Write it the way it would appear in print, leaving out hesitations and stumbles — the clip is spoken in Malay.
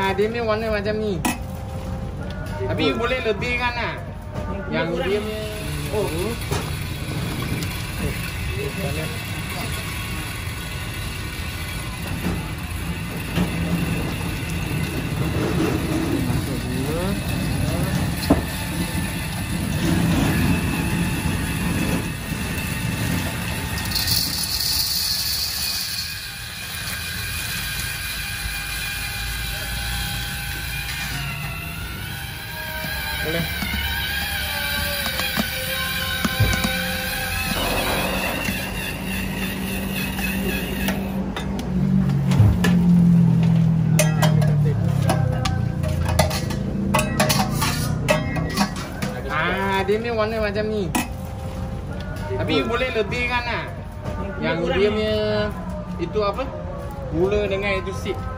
dia ni warna macam ni. Tapi boleh lebih kan lah. Yang dia punya. Oh. Boleh. Dia ni warna macam ni. Tapi boleh lebih kan lah. Yang dia punya itu apa? Gula dengan itu seed.